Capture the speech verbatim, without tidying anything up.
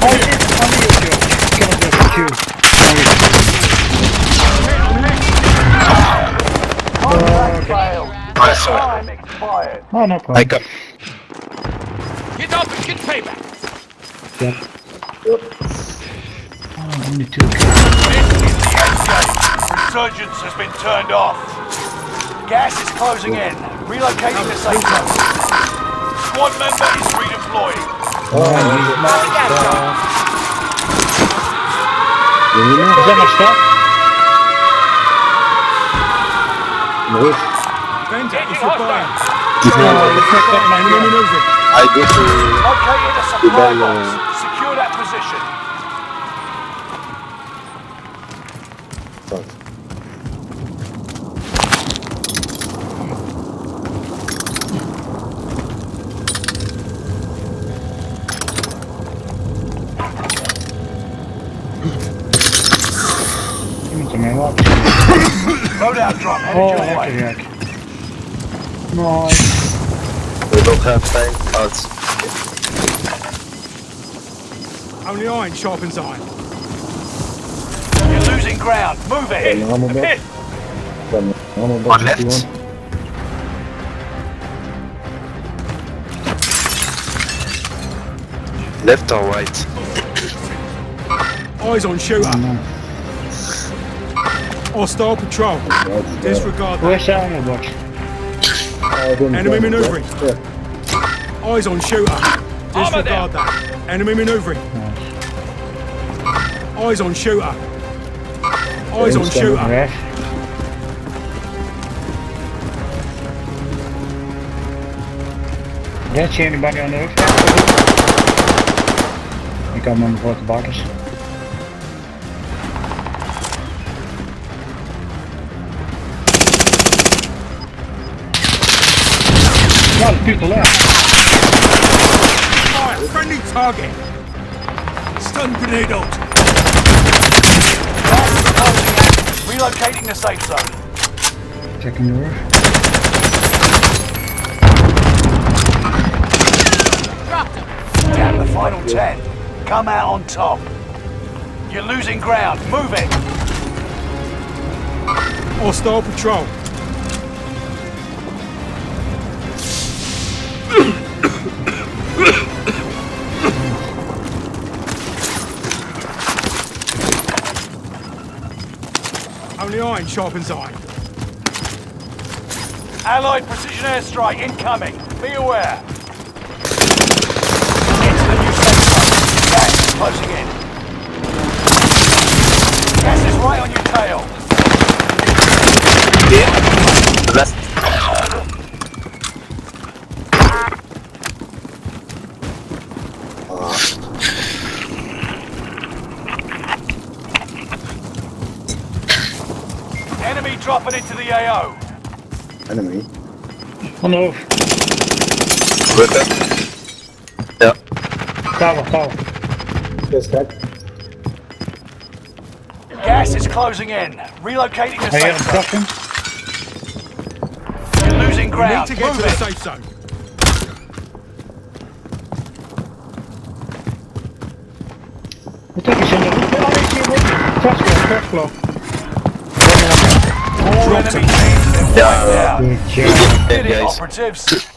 Time expired. Oh, no problem. I got. Get up and get payback. Yep. Yep. Oh, only two kills. Resurgence has been turned off. Gas is closing in. Relocating the safe zone. Squad member is redeploying. Oh, he's not. Is that my stuff? No. Get your fire. I go to Located a supply box. Secure that position. Give me some ammo. Loadout drop headed Oh, your way. heck. Nice. we don't have time. Odds. Only iron sharpens iron. You're losing ground. Move it. One left. Left or right? Eyes on shooter. Hostile patrol. Disregard that. Where's the ammo box? Enemy maneuvering. Eyes on shooter. Disregard that. Enemy maneuvering. Eyes on shooter. Eyes on shooter. Don't see anybody on the roof. Ik kan hem voor de bakkers. Ja, de people there. Fire, friendly target. Stun grenade out. Relocating the safe zone. Checking the roof. Down to the final ten. Come out on top. You're losing ground. Move it. Hostile patrol. Only iron sharpens iron. Allied precision airstrike incoming. Be aware. Into the new safe zone. Gas is closing in. Gas is right on your tail. Yeah. Left. Enemy dropping into the A O. Enemy. On the roof. With them. Yeah. Tower, tower. Yes, that. Gas is closing in. Relocating the I hear safe him zone. dropping. You're losing We ground. need to get Move to the it. safe zone. Wat heb je in de roof? Oh, ik zie hem. First floor, first floor. All enemy teams have been wiped out. Good job. Did it, operatives.